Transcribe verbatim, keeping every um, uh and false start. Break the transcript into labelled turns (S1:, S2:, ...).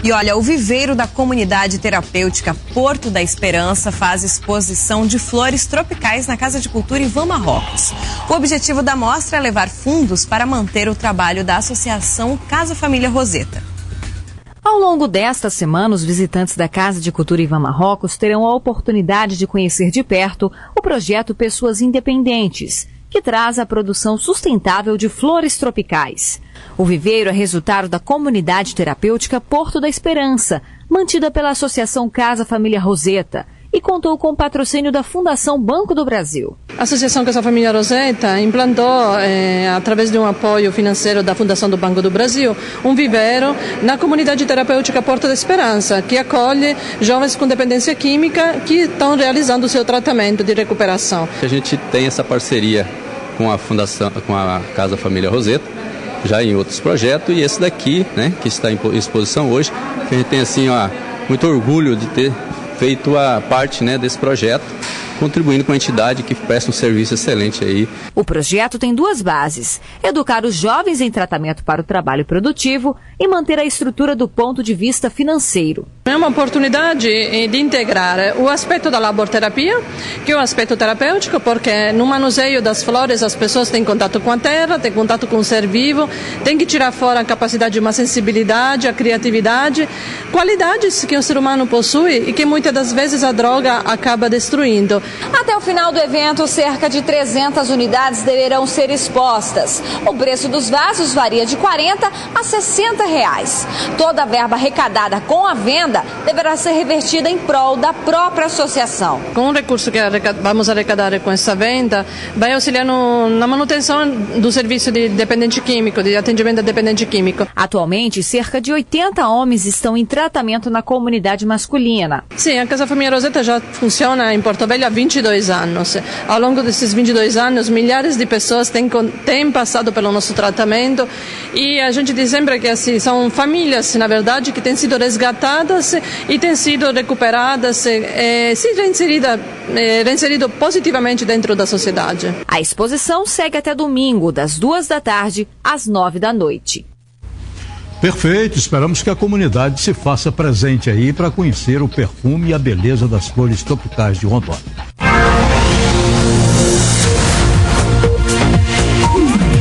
S1: E olha, o viveiro da comunidade terapêutica Porto da Esperança faz exposição de flores tropicais na Casa de Cultura Ivan Marrocos. O objetivo da mostra é levar fundos para manter o trabalho da Associação Casa Família Roseta.
S2: Ao longo desta semana, os visitantes da Casa de Cultura Ivan Marrocos terão a oportunidade de conhecer de perto o projeto Pessoas Independentes, que traz a produção sustentável de flores tropicais. O viveiro é resultado da comunidade terapêutica Porto da Esperança, mantida pela Associação Casa Família Roseta, e contou com o patrocínio da Fundação Banco do Brasil.
S3: A Associação Casa Família Roseta implantou, eh, através de um apoio financeiro da Fundação do Banco do Brasil, um viveiro na comunidade terapêutica Porto da Esperança, que acolhe jovens com dependência química que estão realizando o seu tratamento de recuperação.
S4: A gente tem essa parceria com a Fundação, com a Casa Família Roseta, já em outros projetos, e esse daqui, né, que está em exposição hoje, que a gente tem assim, ó, muito orgulho de ter feito a parte, né, desse projeto, contribuindo com a entidade que presta um serviço excelente aí.
S2: O projeto tem duas bases: educar os jovens em tratamento para o trabalho produtivo e manter a estrutura do ponto de vista financeiro.
S3: É uma oportunidade de integrar o aspecto da laborterapia, que é o aspecto terapêutico, porque no manuseio das flores as pessoas têm contato com a terra, têm contato com o ser vivo, têm que tirar fora a capacidade de uma sensibilidade, a criatividade, qualidades que o ser humano possui e que muitas das vezes a droga acaba destruindo.
S5: Até o final do evento, cerca de trezentas unidades deverão ser expostas. O preço dos vasos varia de quarenta a sessenta reais. Toda a verba arrecadada com a venda deverá ser revertida em prol da própria associação.
S3: Com o recurso que vamos arrecadar com essa venda, vai auxiliar no, na manutenção do serviço de dependente químico, de atendimento a dependente químico.
S2: Atualmente, cerca de oitenta homens estão em tratamento na comunidade masculina.
S3: Sim, a Casa Família Roseta já funciona em Porto Velho há vinte e dois anos. Ao longo desses vinte e dois anos, milhares de pessoas têm, têm passado pelo nosso tratamento e a gente diz sempre que assim, são famílias, na verdade, que têm sido resgatadas e têm sido recuperadas e se reinseridas eh, reinserido positivamente dentro da sociedade.
S2: A exposição segue até domingo, das duas da tarde às nove da noite.
S6: Perfeito, esperamos que a comunidade se faça presente aí para conhecer o perfume e a beleza das flores tropicais de Rondônia.